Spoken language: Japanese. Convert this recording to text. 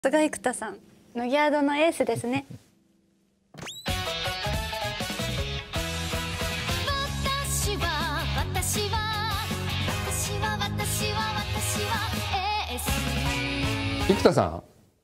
菅生田さんのギャードのエースですね。 生田さん、